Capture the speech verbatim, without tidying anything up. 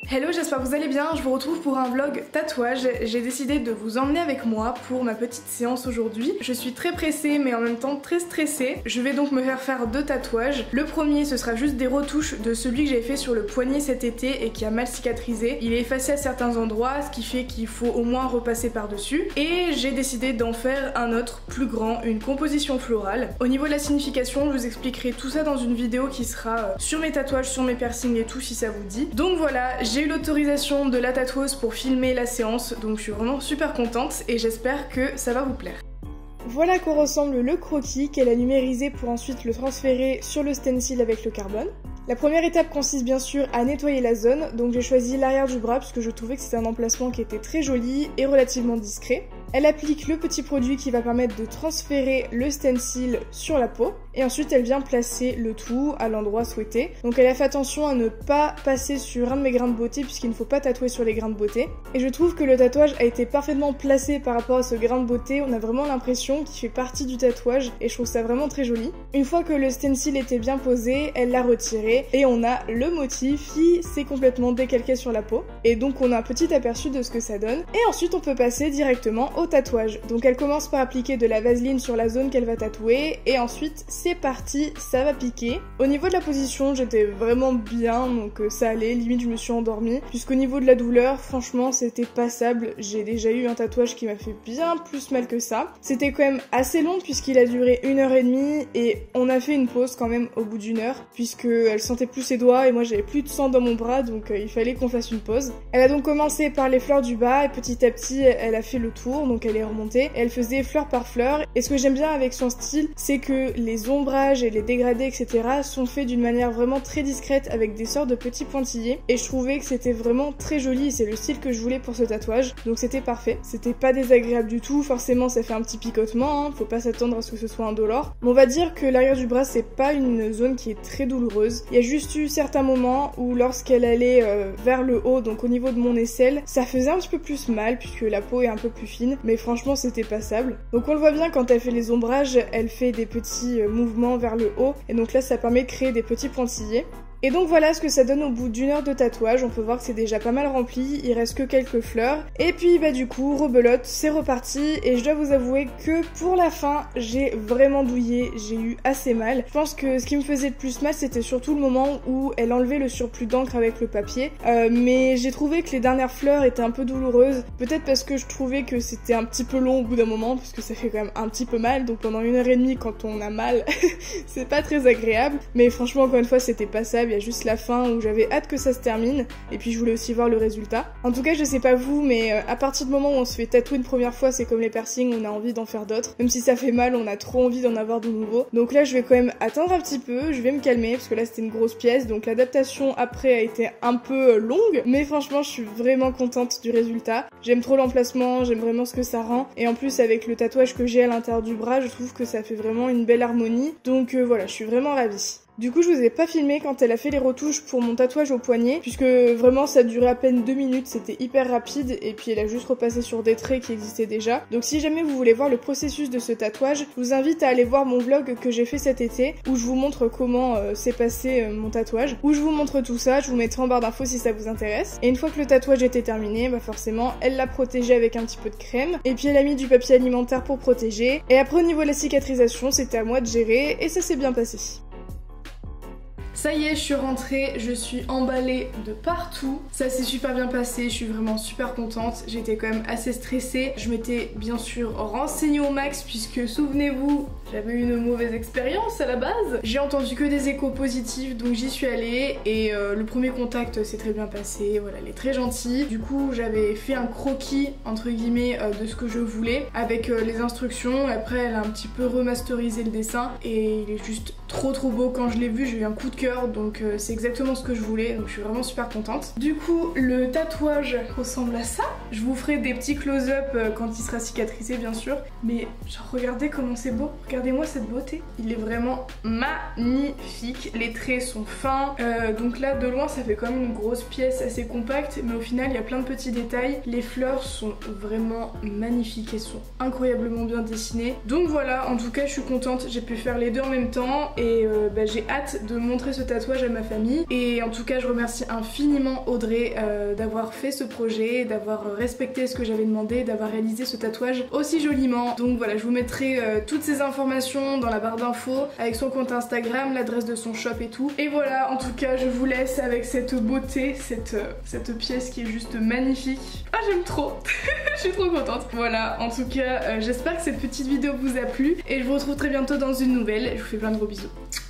Hello, j'espère que vous allez bien, je vous retrouve pour un vlog tatouage. J'ai décidé de vous emmener avec moi pour ma petite séance aujourd'hui. Je suis très pressée mais en même temps très stressée. Je vais donc me faire faire deux tatouages. Le premier, ce sera juste des retouches de celui que j'ai fait sur le poignet cet été et qui a mal cicatrisé. Il est effacé à certains endroits, ce qui fait qu'il faut au moins repasser par-dessus. Et j'ai décidé d'en faire un autre plus grand, une composition florale. Au niveau de la signification, je vous expliquerai tout ça dans une vidéo qui sera sur mes tatouages, sur mes piercings et tout si ça vous dit. Donc voilà, j'ai eu l'autorisation de la tatoueuse pour filmer la séance, donc je suis vraiment super contente et j'espère que ça va vous plaire. Voilà à quoi ressemble le croquis qu'elle a numérisé pour ensuite le transférer sur le stencil avec le carbone. La première étape consiste bien sûr à nettoyer la zone, donc j'ai choisi l'arrière du bras parce que je trouvais que c'était un emplacement qui était très joli et relativement discret. Elle applique le petit produit qui va permettre de transférer le stencil sur la peau et ensuite elle vient placer le tout à l'endroit souhaité. Donc elle a fait attention à ne pas passer sur un de mes grains de beauté puisqu'il ne faut pas tatouer sur les grains de beauté. Et je trouve que le tatouage a été parfaitement placé par rapport à ce grain de beauté, on a vraiment l'impression qu'il fait partie du tatouage et je trouve ça vraiment très joli. Une fois que le stencil était bien posé, elle l'a retiré et on a le motif qui s'est complètement décalqué sur la peau. Et donc on a un petit aperçu de ce que ça donne. Et ensuite on peut passer directement au tatouage. Donc elle commence par appliquer de la vaseline sur la zone qu'elle va tatouer et ensuite c'est parti, ça va piquer. Au niveau de la position, j'étais vraiment bien, donc ça allait, limite je me suis endormie. Puisqu'au niveau de la douleur, franchement c'était passable. J'ai déjà eu un tatouage qui m'a fait bien plus mal que ça. C'était quand même assez long puisqu'il a duré une heure et demie et on a fait une pause quand même au bout d'une heure puisque elle sentait plus ses doigts et moi j'avais plus de sang dans mon bras, donc euh, il fallait qu'on fasse une pause. Elle a donc commencé par les fleurs du bas et petit à petit elle a fait le tour, donc elle est remontée et elle faisait fleur par fleur. Et ce que j'aime bien avec son style, c'est que les ombrages et les dégradés etc sont faits d'une manière vraiment très discrète avec des sortes de petits pointillés et je trouvais que c'était vraiment très joli et c'est le style que je voulais pour ce tatouage, donc c'était parfait. C'était pas désagréable du tout, forcément ça fait un petit picotement, hein, faut pas s'attendre à ce que ce soit indolore. Mais on va dire que l'arrière du bras c'est pas une zone qui est très douloureuse. Il y a juste eu certains moments où lorsqu'elle allait euh, vers le haut, donc au niveau de mon aisselle, ça faisait un petit peu plus mal puisque la peau est un peu plus fine, mais franchement c'était passable. Donc on le voit bien quand elle fait les ombrages, elle fait des petits euh, mouvements vers le haut et donc là ça permet de créer des petits pointillés. Et donc voilà ce que ça donne au bout d'une heure de tatouage, on peut voir que c'est déjà pas mal rempli, il reste que quelques fleurs. Et puis bah du coup, rebelote, c'est reparti et je dois vous avouer que pour la fin, j'ai vraiment douillé, j'ai eu assez mal. Je pense que ce qui me faisait le plus mal, c'était surtout le moment où elle enlevait le surplus d'encre avec le papier. Euh, mais j'ai trouvé que les dernières fleurs étaient un peu douloureuses, peut-être parce que je trouvais que c'était un petit peu long au bout d'un moment, parce que ça fait quand même un petit peu mal, donc pendant une heure et demie quand on a mal, c'est pas très agréable. Mais franchement, encore une fois, c'était passable. Il y a juste la fin où j'avais hâte que ça se termine et puis je voulais aussi voir le résultat. En tout cas je sais pas vous mais à partir du moment où on se fait tatouer une première fois c'est comme les piercings, on a envie d'en faire d'autres. Même si ça fait mal on a trop envie d'en avoir de nouveau. Donc là je vais quand même attendre un petit peu, je vais me calmer parce que là c'était une grosse pièce donc l'adaptation après a été un peu longue mais franchement je suis vraiment contente du résultat. J'aime trop l'emplacement, j'aime vraiment ce que ça rend et en plus avec le tatouage que j'ai à l'intérieur du bras je trouve que ça fait vraiment une belle harmonie donc euh, voilà je suis vraiment ravie. Du coup je vous ai pas filmé quand elle a fait les retouches pour mon tatouage au poignet puisque vraiment ça durait à peine deux minutes, c'était hyper rapide et puis elle a juste repassé sur des traits qui existaient déjà. Donc si jamais vous voulez voir le processus de ce tatouage, je vous invite à aller voir mon vlog que j'ai fait cet été où je vous montre comment euh, s'est passé euh, mon tatouage, où je vous montre tout ça, je vous mettrai en barre d'infos si ça vous intéresse. Et une fois que le tatouage était terminé, bah forcément elle l'a protégé avec un petit peu de crème et puis elle a mis du papier alimentaire pour protéger et après au niveau de la cicatrisation c'était à moi de gérer et ça s'est bien passé. Ça y est, je suis rentrée, je suis emballée de partout. Ça s'est super bien passé, je suis vraiment super contente. J'étais quand même assez stressée. Je m'étais bien sûr renseignée au max puisque, souvenez-vous, j'avais eu une mauvaise expérience à la base. J'ai entendu que des échos positifs, donc j'y suis allée et euh, le premier contact s'est très bien passé. Voilà, elle est très gentille. Du coup, j'avais fait un croquis, entre guillemets, euh, de ce que je voulais avec euh, les instructions. Après, elle a un petit peu remasterisé le dessin et il est juste trop trop beau. Quand je l'ai vu, j'ai eu un coup de cœur, donc euh, c'est exactement ce que je voulais, donc je suis vraiment super contente. Du coup, le tatouage ressemble à ça. Je vous ferai des petits close-up euh, quand il sera cicatrisé, bien sûr. Mais genre, regardez comment c'est beau. Regardez-moi cette beauté. Il est vraiment magnifique. Les traits sont fins. Euh, donc là, de loin, ça fait quand même une grosse pièce assez compacte, mais au final, il y a plein de petits détails. Les fleurs sont vraiment magnifiques. Elles sont incroyablement bien dessinées. Donc voilà, en tout cas, je suis contente. J'ai pu faire les deux en même temps et euh, bah, j'ai hâte de montrer ce tatouage à ma famille. Et en tout cas je remercie infiniment Audrey euh, d'avoir fait ce projet, d'avoir respecté ce que j'avais demandé, d'avoir réalisé ce tatouage aussi joliment. Donc voilà, je vous mettrai euh, toutes ces informations dans la barre d'infos avec son compte Instagram, l'adresse de son shop et tout. Et voilà, en tout cas je vous laisse avec cette beauté, cette, euh, cette pièce qui est juste magnifique. Ah j'aime trop. Je suis trop contente. Voilà, en tout cas euh, j'espère que cette petite vidéo vous a plu et je vous retrouve très bientôt dans une nouvelle. Je vous fais plein de gros bisous.